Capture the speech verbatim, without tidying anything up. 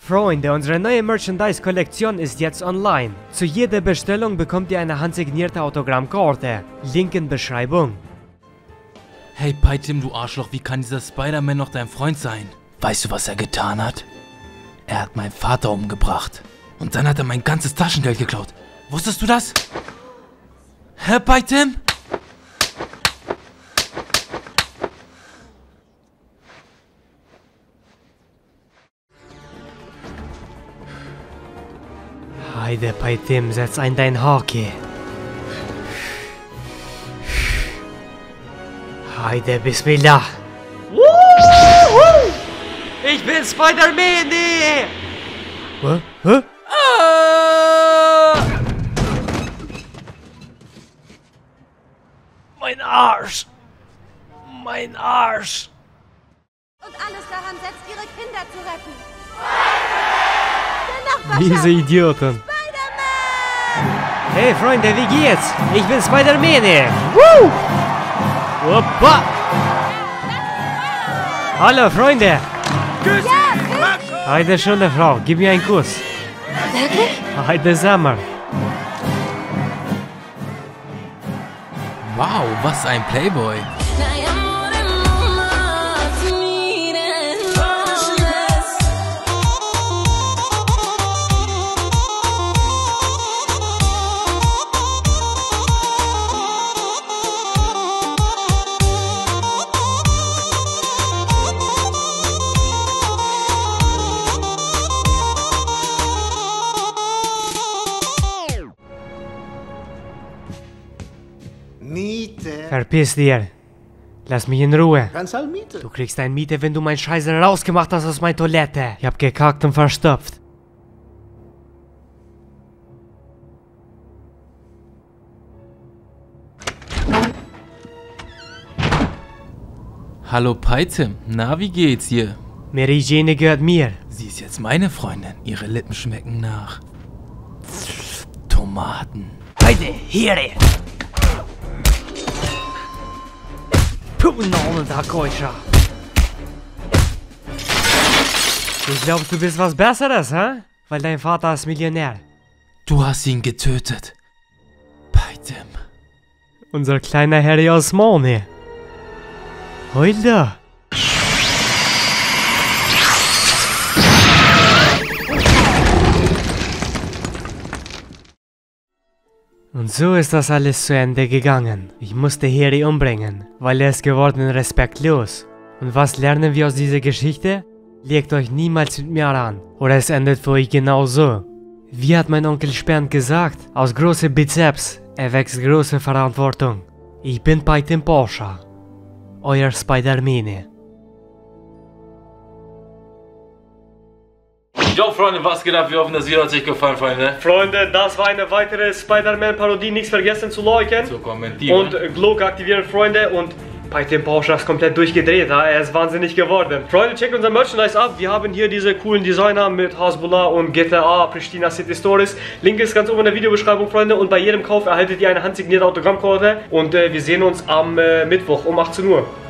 Freunde, unsere neue Merchandise-Kollektion ist jetzt online. Zu jeder Bestellung bekommt ihr eine handsignierte Autogrammkarte. Link in Beschreibung. Hey Paitim, du Arschloch, wie kann dieser Spider-Man noch dein Freund sein? Weißt du, was er getan hat? Er hat meinen Vater umgebracht. Und dann hat er mein ganzes Taschengeld geklaut. Wusstest du das? Hä, Paitim? Heide Paitim, setz ein dein Hockey. Heide Bismillah. Woohoo! Ich bin Spider-Man! Hä? Hä? Ah! Mein Arsch! Mein Arsch! Und alles daran setzt, ihre Kinder zu retten. Diese Idioten. Hey Freunde, wie geht's? Ich bin Spider-Man. Woo! Hoppa! Hallo Freunde. Küss! Heide schöne Frau, gib mir einen Kuss. Wirklich? Heide Sommer. Wow, was ein Playboy. Miete. Verpiss dir. Lass mich in Ruhe. Ganz halt Miete. Du kriegst eine Miete, wenn du meinen Scheiße rausgemacht hast aus meiner Toilette. Ich hab gekackt und verstopft. Hallo Paitim, na wie geht's hier? Mary Jane gehört mir. Sie ist jetzt meine Freundin. Ihre Lippen schmecken nach Tomaten. Heide, hier. Ich glaube, du bist was Besseres, hä? Weil dein Vater ist Millionär. Du hast ihn getötet. Paitim. Unser kleiner Harry Osmani. Heute. Und so ist das alles zu Ende gegangen. Ich musste Harry umbringen, weil er ist geworden respektlos. Und was lernen wir aus dieser Geschichte? Legt euch niemals mit mir an, oder es endet für euch genau so. Wie hat mein Onkel Spernt gesagt? Aus großen Bizeps erwächst große Verantwortung. Ich bin Paitim Porsche, euer Spider-Man. Jo Freunde, was geht ab? Wir hoffen, das Video hat euch gefallen, Freunde. Freunde, das war eine weitere Spider-Man-Parodie. Nichts vergessen zu liken. Zu kommentieren. Und äh, Glocke aktivieren, Freunde. Und Paitim Porsche ist komplett durchgedreht. Ja? Er ist wahnsinnig geworden. Freunde, checkt unser Merchandise ab. Wir haben hier diese coolen Designer mit Hasbullah und G T A, Pristina City Stories. Link ist ganz oben in der Videobeschreibung, Freunde. Und bei jedem Kauf erhaltet ihr eine handsignierte Autogrammkarte. Und äh, wir sehen uns am äh, Mittwoch um achtzehn Uhr.